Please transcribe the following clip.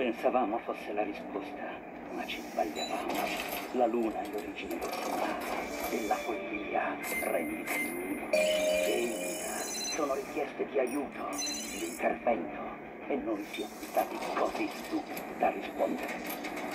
Pensavamo fosse la risposta, ma ci sbagliavamo. La luna è l'origine del suo male e la follia rende uno. E ira sono richieste di aiuto, di intervento, e noi siamo stati così stupidi da rispondere.